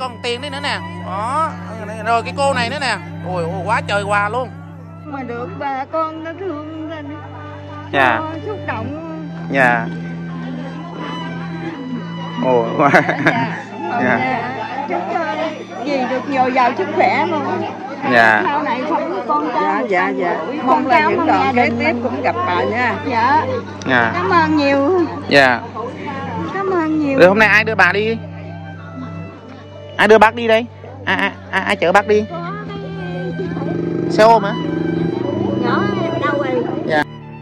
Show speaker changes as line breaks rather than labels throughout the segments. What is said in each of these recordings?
con tiền đấy nữa nè. Đó, rồi cái cô này nữa nè. Ôi quá trời quà luôn.
Mà được bà con nó thương lên.
Dạ.
Xúc động.
Dạ. Ồ.
Dạ. Chúc gì được nhồi vào sức khỏe luôn.
Dạ.
Sau này không có con cháu.
Dạ. Mong là những đoàn kế tiếp cũng gặp bà nha.
Dạ.
Dạ.
Cảm ơn nhiều.
Dạ.
Cảm ơn nhiều.
Rồi hôm nay ai đưa bà đi? Ai đưa bác đi đây? Ai chở bác đi? Xe ôm hả?
Nhỏ đâu rồi?
Dạ.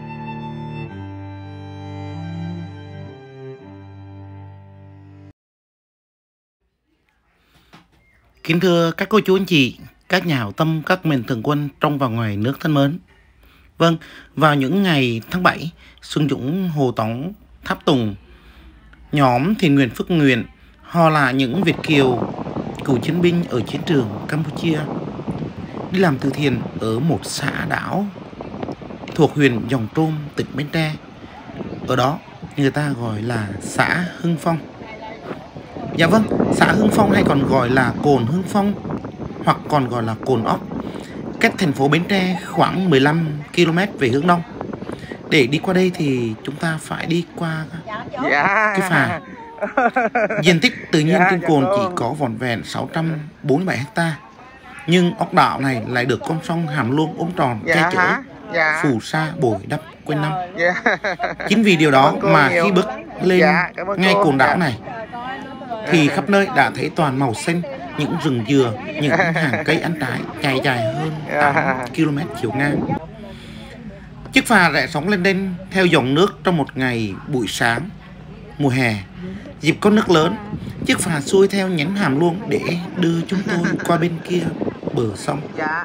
Kính thưa các cô chú anh chị, các nhà hảo tâm, các mạnh thường quân trong và ngoài nước thân mến. Vâng, vào những ngày tháng 7, Xuân Dũng, Hồ Tống, Tháp Tùng, nhóm Thiện nguyện Phước Nguyện, họ là những Việt kiều cựu chiến binh ở chiến trường Campuchia đi làm từ thiện ở một xã đảo thuộc huyện Giồng Trôm, tỉnh Bến Tre. Ở đó người ta gọi là xã Hưng Phong. Dạ vâng, xã Hưng Phong hay còn gọi là Cồn Hưng Phong hoặc còn gọi là Cồn Ốc, cách thành phố Bến Tre khoảng 15 km về hướng đông. Để đi qua đây thì chúng ta phải đi qua cái phà. Diện tích tự nhiên trên Cồn chỉ có vỏn vẹn 647 ha. Nhưng ốc đảo này lại được con sông Hàm Luông ôm tròn che chở, phù sa bồi đắp quanh năm. Chính vì điều đó mà khi bước lên ngay Cồn đảo này thì khắp nơi đã thấy toàn màu xanh, những rừng dừa, những hàng cây ăn trái chạy dài hơn 8 km chiều ngang. Chiếc phà rẽ sóng lên đên theo dòng nước trong một ngày buổi sáng mùa hè. Dịp có nước lớn, chiếc phà xuôi theo nhánh Hàm Luông để đưa chúng tôi qua bên kia bờ sông.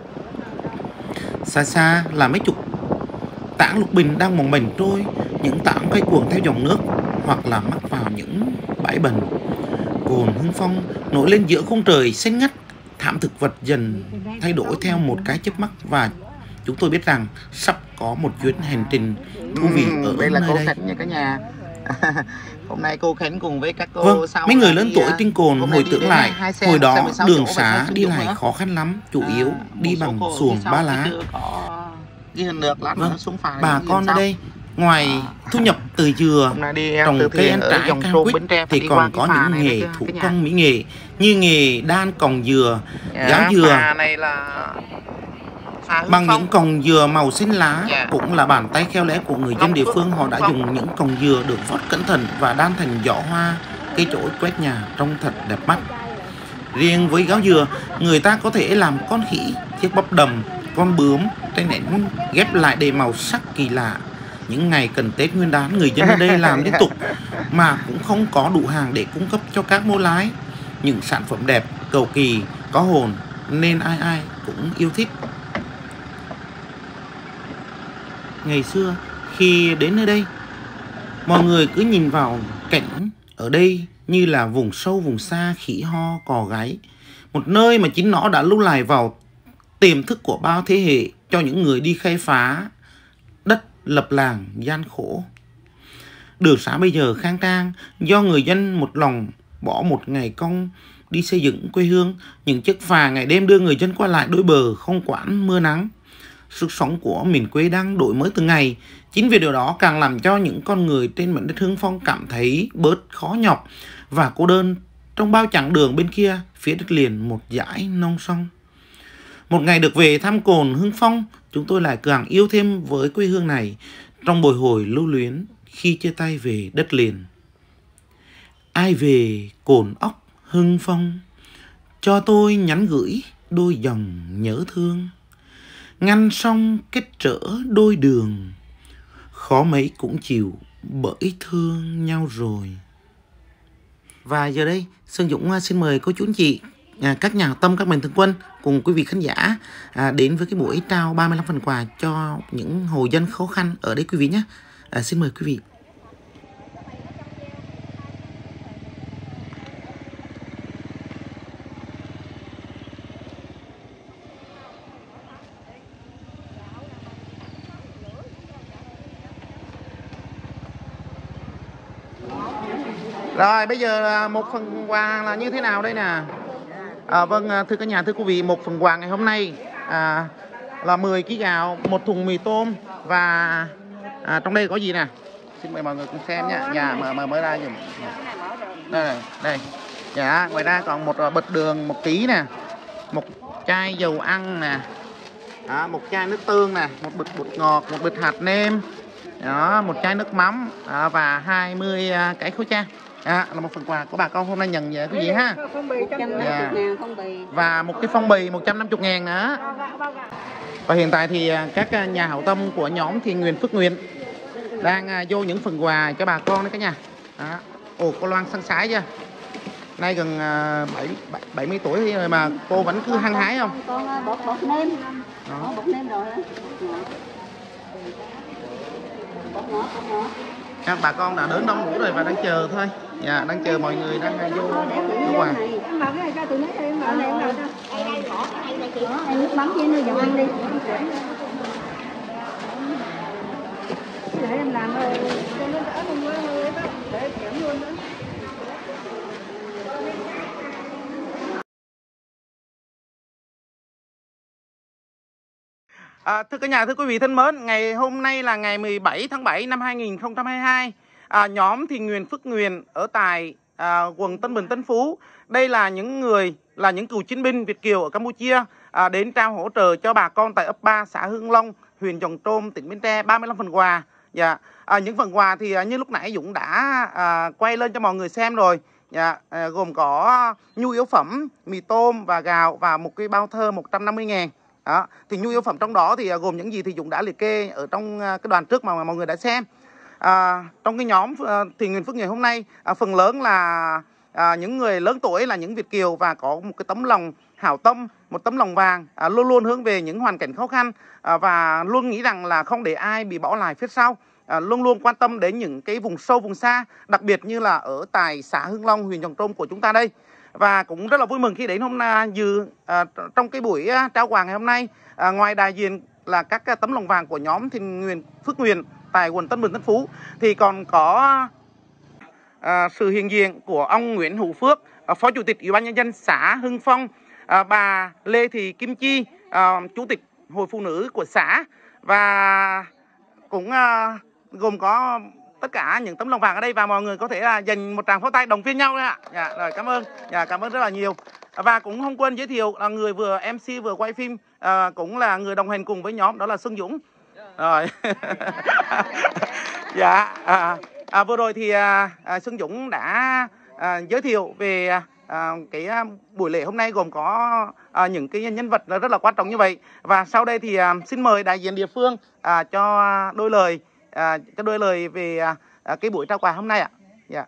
Xa xa là mấy chục tảng lục bình đang mỏng mềm trôi, những tảng quay cuồng theo dòng nước hoặc là mắc vào những bãi bần. Cồn Hưng Phong nổi lên giữa khung trời xanh ngắt, thảm thực vật dần thay đổi theo một cái chớp mắt và chúng tôi biết rằng sắp có một chuyến hành trình thú vị ở
đây là
nơi
cô
đây.
Khánh nha cả nhà. Hôm nay cô Khánh cùng với các cô
Vâng,
sau
mấy người lớn tuổi trên Cồn hồi tưởng lại hồi đó đường
chỗ
xá đi lại khó khăn lắm, chủ yếu đi bằng xuồng ba lá. Vâng, bà con ở đây ngoài thu nhập từ dừa, trồng cây ăn trái, cam quýt thì còn có những nghề thủ công mỹ nghệ như nghề đan còng dừa, gáo dừa bằng những còng dừa màu xanh lá. Cũng là bàn tay khéo léo của người dân địa phương. Họ đã dùng những còng dừa được vót cẩn thận và đan thành giỏ hoa, cây chổi quét nhà trông thật đẹp mắt. Riêng với gáo dừa, người ta có thể làm con khỉ, chiếc bắp đầm, con bướm trên nền ghép lại để màu sắc kỳ lạ. Những ngày cần Tết Nguyên đán, người dân ở đây làm liên tục mà cũng không có đủ hàng để cung cấp cho các mô lái. Những sản phẩm đẹp, cầu kỳ, có hồn nên ai ai cũng yêu thích. Ngày xưa khi đến nơi đây, mọi người cứ nhìn vào cảnh ở đây như là vùng sâu vùng xa, khỉ ho cò gáy, một nơi mà chính nó đã lưu lại vào tiềm thức của bao thế hệ cho những người đi khai phá đất lập làng gian khổ. Đường xá bây giờ khang trang do người dân một lòng bỏ một ngày công đi xây dựng quê hương. Những chiếc phà ngày đêm đưa người dân qua lại đôi bờ không quản mưa nắng. Sức sống của miền quê đang đổi mới từng ngày. Chính vì điều đó càng làm cho những con người trên mảnh đất Hưng Phong cảm thấy bớt khó nhọc và cô đơn trong bao chặng đường bên kia phía đất liền một dải non sông. Một ngày được về thăm Cồn Hưng Phong, chúng tôi lại càng yêu thêm với quê hương này trong bồi hồi lưu luyến khi chia tay về đất liền. Ai về Cồn Ốc Hưng Phong, cho tôi nhắn gửi đôi dòng nhớ thương. Ngăn sông kết trở đôi đường, khó mấy cũng chịu bởi thương nhau rồi. Và giờ đây, Xuân Dũng xin mời cô chú anh chị, các nhà hảo tâm, các mạnh thường quân cùng quý vị khán giả đến với cái buổi trao 35 phần quà cho những hộ dân khó khăn ở đây quý vị nhé. Xin mời quý vị. Rồi bây giờ một phần quà là như thế nào đây nè? Vâng, thưa cả nhà, thưa quý vị, một phần quà ngày hôm nay là 10 kg gạo, một thùng mì tôm và trong đây có gì nè, xin mời mọi người cùng xem nha. Dạ, mở ra dùm. Đây. Dạ, ngoài ra còn một bịch đường 1 kg nè, một chai dầu ăn nè, một chai nước tương nè, một bịch bột ngọt, một bịch hạt nêm, đó, một chai nước mắm và 20 cái khẩu trang. Là một phần quà của bà con hôm nay nhận về quý vị ha. Dạ. Và một cái phong bì 150.000 nữa. Và hiện tại thì các nhà hảo tâm của nhóm Thiện Nguyện Phước Nguyện đang vô những phần quà cho bà con đấy cả nhà. Ồ, cô Loan săn sái chưa? Nay gần 70 tuổi rồi mà cô vẫn cứ hăng hái không?
Con bột nêm. Bột nêm rồi. Bột ngọt.
Các bà con đã đến đông đủ rồi và đang chờ thôi. Dạ, đang chờ mọi người đang vô quà.
Em mở cái này cho tụi nó đi, em mở này em mở cho. Em nước mắm với nó dầu ăn đi. Để em làm rồi cho nó đỡ không quá hơi đó. Để em kiểm luôn đó.
Thưa cả nhà, thưa quý vị thân mến, ngày hôm nay là ngày 17 tháng 7 năm 2022. Nhóm Thiện Nguyện Phước Nguyện ở tại quận Tân Bình, Tân Phú. Đây là những cựu chiến binh Việt kiều ở Campuchia đến trao hỗ trợ cho bà con tại ấp 3 xã Hưng Long, huyện Giồng Trôm, tỉnh Bến Tre 35 phần quà. Dạ. Những phần quà thì như lúc nãy Dũng đã quay lên cho mọi người xem rồi. Dạ. Gồm có nhu yếu phẩm, mì tôm và gạo và một cái bao thơ 150.000. Đó. Thì nhu yếu phẩm trong đó thì gồm những gì thì Dũng đã liệt kê ở trong cái đoạn trước mà mọi người đã xem. Trong cái nhóm Thiện Nguyện Phước Nguyện hôm nay, phần lớn là những người lớn tuổi, là những Việt kiều và có một cái tấm lòng hảo tâm, một tấm lòng vàng, luôn luôn hướng về những hoàn cảnh khó khăn và luôn nghĩ rằng là không để ai bị bỏ lại phía sau, luôn luôn quan tâm đến những cái vùng sâu vùng xa, đặc biệt như là ở tại xã Hưng Long, huyện Giồng Trôm của chúng ta đây. Và cũng rất là vui mừng khi đến hôm nay trong cái buổi trao quà ngày hôm nay, ngoài đại diện là các tấm lòng vàng của nhóm Thiện Nguyện Phước Nguyện tại quận Tân Bình, Tân Phú, thì còn có sự hiện diện của ông Nguyễn Hữu Phước, Phó Chủ tịch Ủy ban Nhân dân xã Hưng Phong, bà Lê Thị Kim Chi, Chủ tịch Hội Phụ Nữ của xã, và cũng gồm có tất cả những tấm lòng vàng ở đây, và mọi người có thể dành một tràng pháo tay động viên nhau đấy ạ. Dạ, rồi cảm ơn. Dạ, cảm ơn rất là nhiều. Và cũng không quên giới thiệu là người vừa MC vừa quay phim, cũng là người đồng hành cùng với nhóm, đó là Xuân Dũng. Rồi. Dạ, vừa rồi thì Xuân Dũng đã giới thiệu về cái buổi lễ hôm nay gồm có những cái nhân vật rất là quan trọng như vậy. Và sau đây thì xin mời đại diện địa phương cho đôi lời về cái buổi trao quà hôm nay ạ. Dạ.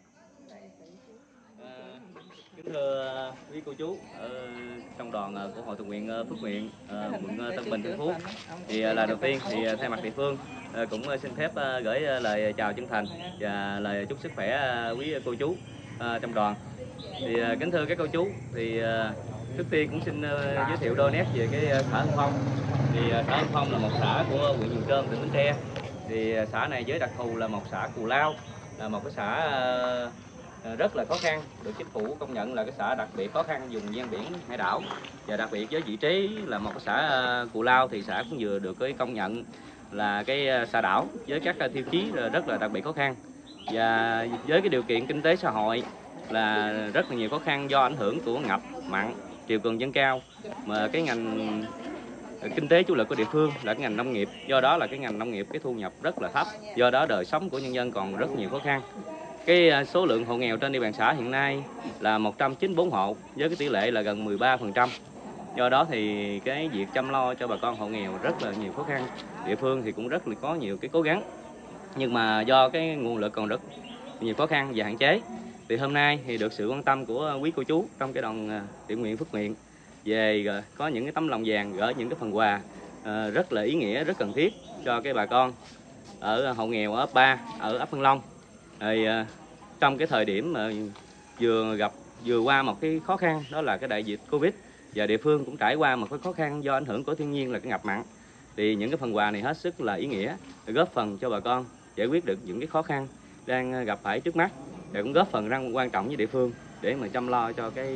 Kính thưa quý cô chú trong đoàn của Hội Thiện Nguyện Phước Nguyện quận Tân Bình, Tân Phú, thì lần đầu tiên thì thay mặt địa phương cũng xin phép gửi lời chào chân thành và lời chúc sức khỏe quý cô chú trong đoàn. Thì kính thưa các cô chú, thì trước tiên cũng xin giới thiệu đôi nét về cái xã Hưng Phong. Thì xã Hưng Phong là một xã của huyện Giồng Trôm, tỉnh Bến Tre. Thì xã này với đặc thù là một xã cù lao, là một cái xã rất là khó khăn, được chính phủ công nhận là cái xã đặc biệt khó khăn vùng ven biển hải đảo. Và đặc biệt với vị trí là một cái xã Cù Lao thì xã cũng vừa được cái công nhận là cái xã đảo với các tiêu chí rất là đặc biệt khó khăn. Và với cái điều kiện kinh tế xã hội là rất là nhiều khó khăn do ảnh hưởng của ngập mặn, triều cường dâng cao, mà cái ngành kinh tế chủ lực của địa phương là cái ngành nông nghiệp, do đó là cái ngành nông nghiệp cái thu nhập rất là thấp, do đó đời sống của nhân dân còn rất nhiều khó khăn. Cái số lượng hộ nghèo trên địa bàn xã hiện nay là 194 hộ với cái tỷ lệ là gần 13%. Do đó thì cái việc chăm lo cho bà con hộ nghèo rất là nhiều khó khăn. Địa phương thì cũng rất là có nhiều cái cố gắng, nhưng mà do cái nguồn lực còn rất nhiều khó khăn và hạn chế. Thì hôm nay thì được sự quan tâm của quý cô chú trong cái đoàn Thiện Nguyện Phước Nguyện về có những cái tấm lòng vàng gửi những cái phần quà rất là ý nghĩa, rất cần thiết cho cái bà con ở hộ nghèo ở ấp 3, ở ấp Hưng Long. Thì trong cái thời điểm mà vừa qua một cái khó khăn, đó là cái đại dịch Covid, và địa phương cũng trải qua một cái khó khăn do ảnh hưởng của thiên nhiên là cái ngập mặn. Thì những cái phần quà này hết sức là ý nghĩa, góp phần cho bà con giải quyết được những cái khó khăn đang gặp phải trước mắt, và cũng góp phần quan trọng với địa phương để mà chăm lo cho cái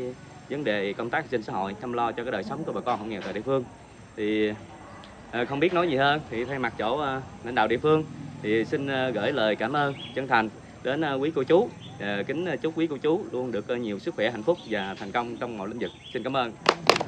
vấn đề công tác an sinh xã hội, chăm lo cho cái đời sống của bà con hộ nghèo tại địa phương. Thì không biết nói gì hơn, thì thay mặt chỗ lãnh đạo địa phương thì xin gửi lời cảm ơn chân thành đến quý cô chú. Kính chúc quý cô chú luôn được nhiều sức khỏe, hạnh phúc và thành công trong mọi lĩnh vực. Xin cảm ơn.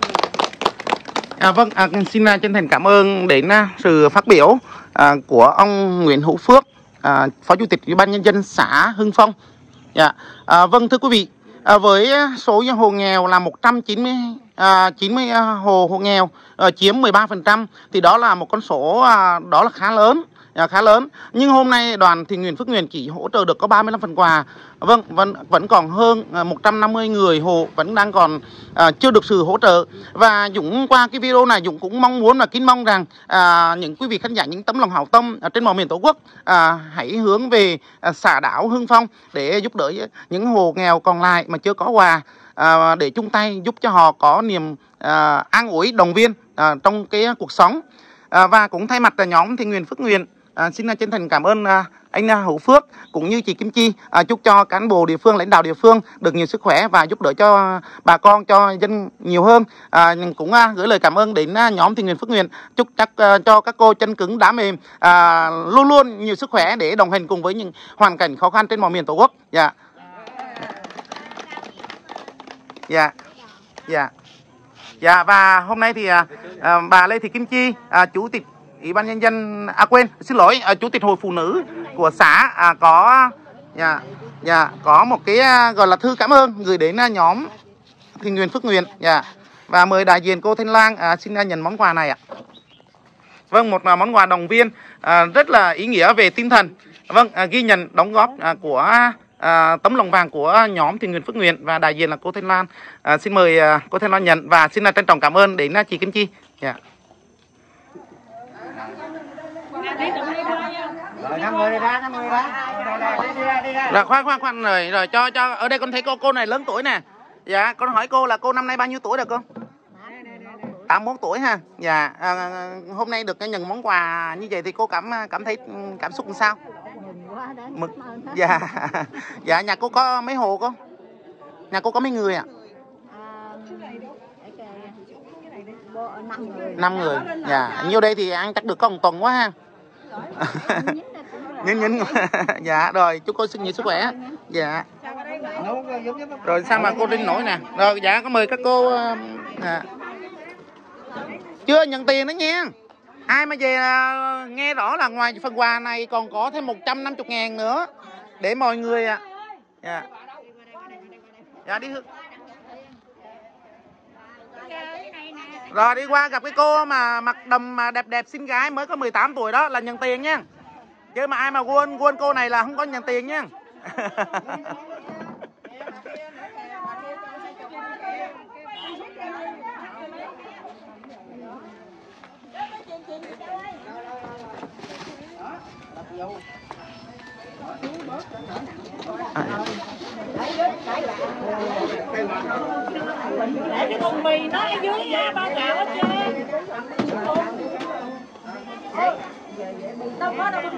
Vâng, xin chân thành cảm ơn đến sự phát biểu của ông Nguyễn Hữu Phước, Phó Chủ tịch Ủy ban Nhân dân xã Hưng Phong. Vâng, thưa quý vị, với số hộ nghèo là 190 hộ nghèo, chiếm 13%, thì đó là một con số đó là khá lớn. Nhưng hôm nay đoàn Thiện nguyện Phước Nguyện chỉ hỗ trợ được có 35 phần quà. Vâng, vẫn còn hơn 150 người hộ vẫn đang còn chưa được sự hỗ trợ. Và Dũng qua cái video này, Dũng cũng mong muốn và kính mong rằng những quý vị khán giả, những tấm lòng hảo tâm trên mọi miền Tổ quốc hãy hướng về xã đảo Hưng Phong để giúp đỡ những hộ nghèo còn lại mà chưa có quà, để chung tay giúp cho họ có niềm an ủi, động viên trong cái cuộc sống. Và cũng thay mặt nhóm Thiện nguyện Phước Nguyện, xin chân thành cảm ơn anh Hữu Phước cũng như chị Kim Chi, chúc cho cán bộ địa phương, lãnh đạo địa phương được nhiều sức khỏe và giúp đỡ cho bà con, cho dân nhiều hơn. Cũng gửi lời cảm ơn đến nhóm Thiện nguyện Phước Nguyện, chúc chắc cho các cô chân cứng đá mềm luôn luôn nhiều sức khỏe để đồng hành cùng với những hoàn cảnh khó khăn trên mọi miền Tổ quốc. Và hôm nay thì bà Lê Thị Kim Chi, Chủ tịch Ủy ban Nhân dân, Chủ tịch Hội Phụ Nữ của xã có một cái gọi là thư cảm ơn gửi đến nhóm Thiện nguyện Phước Nguyện. Và mời đại diện cô Thanh Lan xin nhận món quà này ạ. Vâng, một món quà động viên rất là ý nghĩa về tinh thần. Vâng, ghi nhận đóng góp của tấm lòng vàng của nhóm Thiện nguyện Phước Nguyện và đại diện là cô Thanh Lan. Xin mời cô Thanh Lan nhận và xin trân trọng cảm ơn đến chị Kim Chi.
Rồi 5 người đi ra.
Rồi khoan rồi cho ở đây con thấy cô này lớn tuổi nè. Dạ, con hỏi cô là cô năm nay bao nhiêu tuổi rồi cô? 81 tuổi ha. Dạ, hôm nay được nhận món quà như vậy thì cô cảm thấy cảm xúc làm sao? Mực. Dạ, nhà cô có mấy hộ cô? Nhà cô có mấy người ạ? 5 người. Dạ, nhiêu đây thì ăn chắc được có một tuần quá ha. Nhín. Dạ, rồi chúc cô nhiều sức khỏe. Dạ. Rồi sao mà cô Trinh nổi nè. Rồi dạ, có mời các cô. Chưa nhận tiền đó nha. Ai mà về nghe rõ là ngoài phần quà này còn có thêm 150.000 nữa để mọi người dạ đi. Rồi đi qua gặp cái cô mà mặc đầm mà đẹp xinh gái mới có 18 tuổi đó là nhận tiền nha. Chứ mà ai mà quên cô này là không có nhận tiền nha.
Để cái thùng mì nó ở dưới nha, bao gạo hết trơn. Đâu có đâu,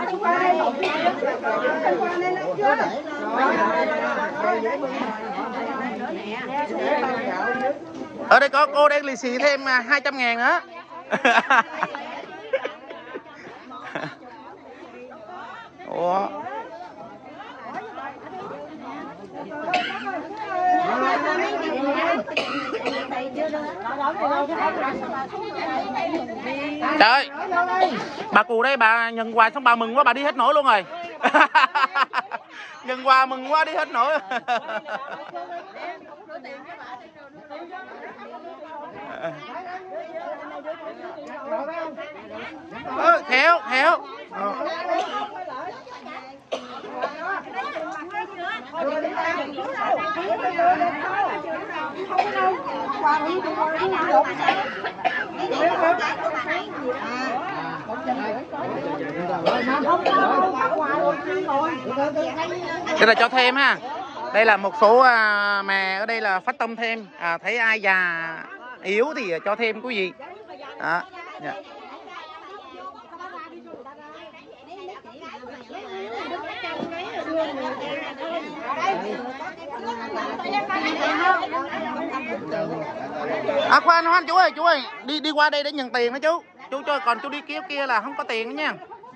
ở đây có cô đây lì xì thêm 200.000 nữa. Ủa. Trời, bà cụ đây bà nhận quà xong bà mừng quá, bà đi hết nổi luôn rồi. Nhận quà mừng quá đi hết nổi. Khéo. Đây là cho thêm ha. Đây là một số mẹ ở đây là phát tâm thêm, thấy ai già yếu thì cho thêm quý vị. Dạ. À khoan chú ơi, đi qua đây để nhận tiền đó chú. Chú cho còn chú đi kia là không có tiền nữa nha.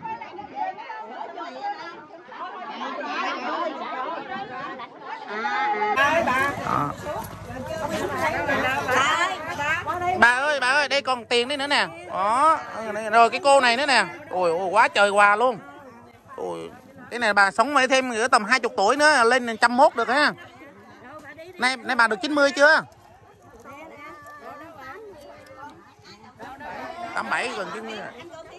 Bà ơi, đây còn tiền đấy nữa nè. Đó, rồi cái cô này nữa nè. Ôi quá trời quà luôn. Ôi, cái này bà sống mấy thêm nữa tầm 20 tuổi nữa lên 101 được ha. Nay bà được 90 chưa? 87 gần 90 rồi.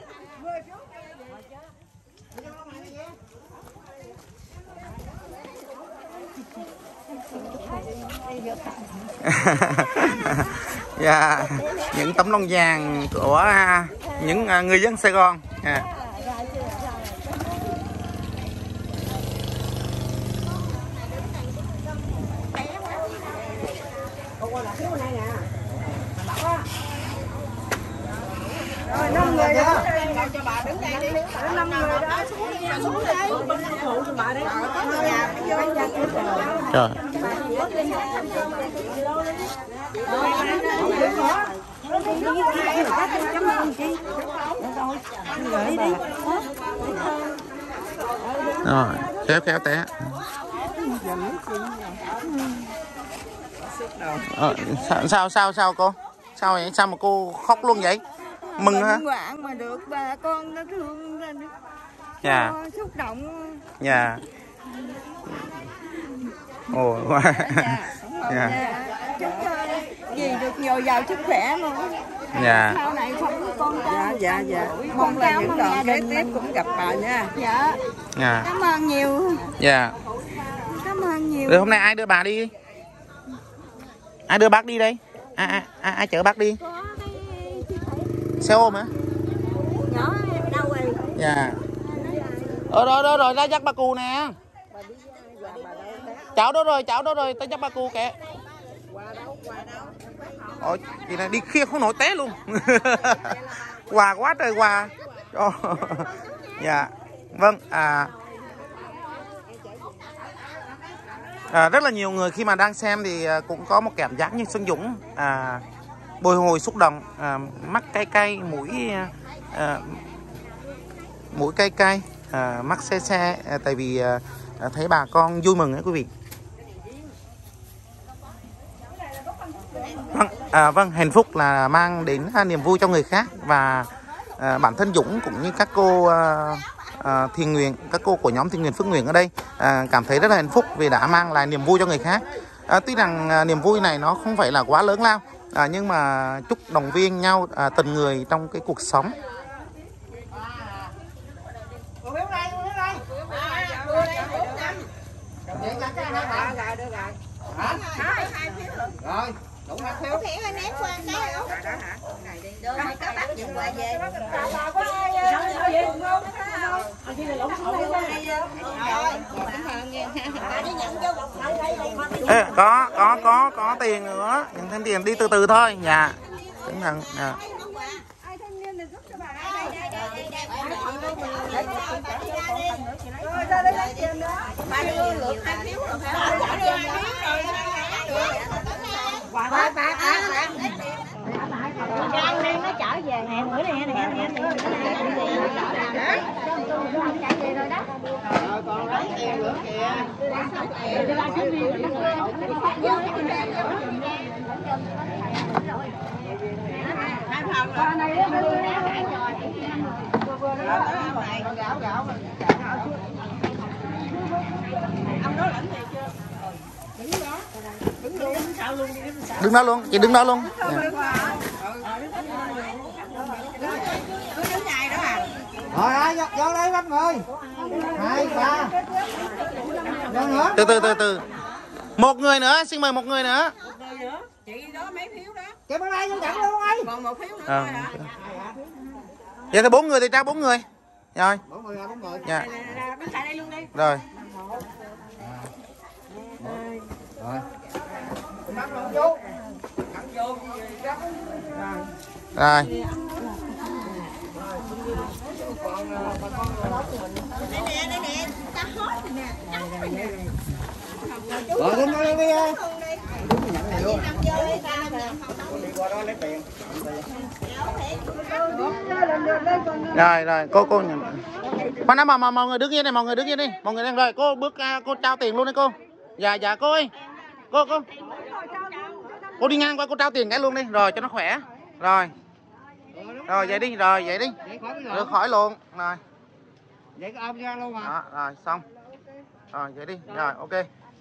Yeah, những tấm lông vàng của những người dân Sài Gòn. Yeah.
Rồi 5 người đó cho bà đứng đây đi. 5 người đó xuống đây. Phụ cho bà đấy.
Trời. Rồi, khéo té. Sao cô? Sao vậy? Sao mà cô khóc luôn vậy? Mừng hả?
Quảng mà được bà con nó thương ra.
Dạ.
Xúc động.
Dạ. Ồ quá.
Dạ. Chúc gì được nhồi vào sức khỏe luôn.
Dạ.
Sau này không có con cái.
Dạ. Mong là những đoạn kế tiếp cũng gặp bà nha.
Dạ.
Dạ.
Cảm ơn nhiều.
Dạ.
Cảm ơn nhiều.
Rồi hôm nay ai đưa bà đi? Ai đưa bác đi đây? Ai chở bác đi? Xe ôm hả?
Nhỏ đâu rồi?
Dạ. Rồi ra dắt bà cù nè. Cháu đó rồi, tới dắt bà cù kìa. Ôi, chị này đi kia không nổi té luôn. Quà quá trời quà. Dạ. Vâng, rất là nhiều người khi mà đang xem thì cũng có một cảm giác như Xuân Dũng, bồi hồi xúc động, mắt cay, mũi cay, mắt xe, tại vì thấy bà con vui mừng ấy quý vị. Vâng, hạnh phúc là mang đến niềm vui cho người khác, và bản thân Dũng cũng như các cô thiền nguyện, các cô của nhóm thiền nguyện Phước Nguyện ở đây cảm thấy rất là hạnh phúc vì đã mang lại niềm vui cho người khác. Tuy rằng niềm vui này nó không phải là quá lớn lao, nhưng mà chúc động viên nhau từng người trong cái cuộc sống.
Rồi, đủ 2 phiếu.
Phiếu ném qua cái ốc. Được rồi, các bác nhận quà về.
Có tiền nữa, nhận thêm tiền đi từ từ thôi. Dạ. Cẩn thận. Dạ.
Nó trở về nè, bữa này nè.
Còn lấy tiền nữa kìa.
Đứng đó luôn, chị đứng đó luôn.
Rồi ai vô đây bắt người. 2, 3. Vô nữa.
Từ. Một người nữa, xin mời một người nữa.
Chị đó mấy phiếu đó.
Kêu bên đây vô nhận luôn ơi.
Còn 1 phiếu nữa thôi hả?
Vậy thì 4 người thì trao 4 người. Rồi.
4 người.
Dạ.
Đứng lại đây luôn đi.
Rồi. Rồi.
Đây nè, ta hốt nè.
Rồi đứng đó đi đi.
Rồi cô nhận. Khoan đã mà mọi người đứng yên này, mọi người đứng yên đi. Mọi người đang rồi, cô bước cô trao tiền luôn đấy cô. Dạ cô ơi. Cô đi ngang qua cô trao tiền cái luôn đi, rồi cho nó khỏe. Rồi. Rồi vậy đi, Được khỏi luôn. Rồi.
Vậy cái ôm ra luôn mà.
Đó, rồi xong. Rồi vậy đi. Rồi ok.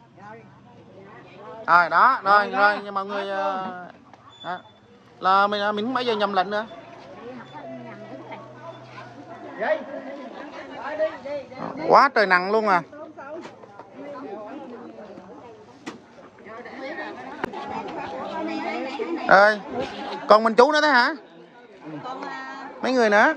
Rồi đó, rồi nhưng mọi người đó. Là mình không bao giờ nhầm lệnh nữa. Quá trời nặng luôn à. Ơi, còn mình chú nữa thế hả? Mấy người nữa?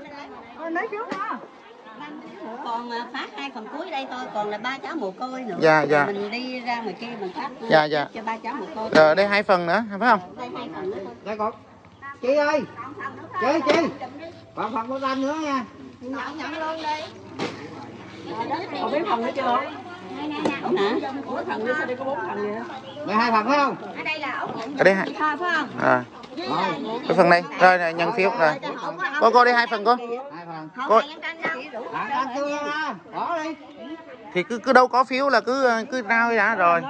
Còn phát 2 phần cuối đây thôi, còn là 3 cháu mồ côi nữa.
Dạ.
Mình đi ra ngoài kia mình phát
Dạ.
cho 3 cháu mồ côi.
Rồi đây 2 phần nữa, phải không?
Đây 2 phần nữa thôi.
Đây con. Chị ơi. Chị. Còn phần của anh nữa nha.
Nhận luôn đi. Còn biết phần nữa chưa? Hả? Ủa phần nữa sao đây có 4 phần vậy?
Đây 2 phần phải không?
Ở đây là ốc
Ở đây hả?
thôi phải không?
Cái phần này. Rồi này, nhân phiếu rồi. Cô đi 2 phần cô.
2 phần.
Cô
Ăn chưa ra. Bỏ đi.
thì cứ đâu có phiếu là cứ rao đi đã rồi.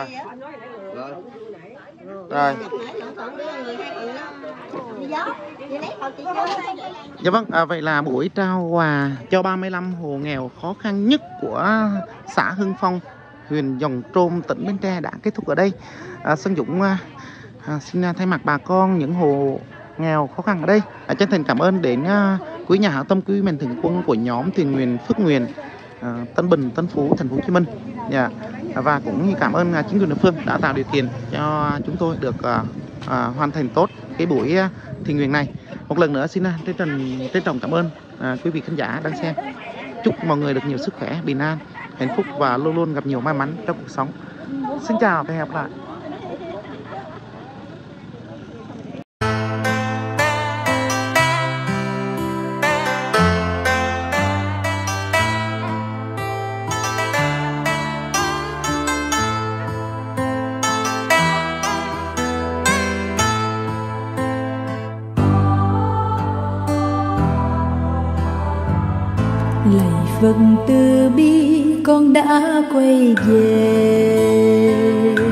Dạ vâng, vậy là buổi trao quà cho 35 hộ nghèo khó khăn nhất của xã Hưng Phong, huyện Giồng Trôm, tỉnh Bến Tre đã kết thúc ở đây. Xuân Dũng xin thay mặt bà con những hộ nghèo khó khăn ở đây chân thành cảm ơn đến quý nhà hảo tâm, quý mạnh thường quân của nhóm thiện nguyện Phước Nguyện Tân Bình, Tân Phú, thành phố Hồ Chí Minh. Và cũng như cảm ơn chính quyền địa phương đã tạo điều kiện cho chúng tôi được hoàn thành tốt cái buổi thiện nguyện này. Một lần nữa xin trân trọng cảm ơn quý vị khán giả đang xem. Chúc mọi người được nhiều sức khỏe, bình an, hạnh phúc và luôn luôn gặp nhiều may mắn trong cuộc sống. Xin chào và hẹn gặp lại.
Lạy Phật từ bi con đã quay về.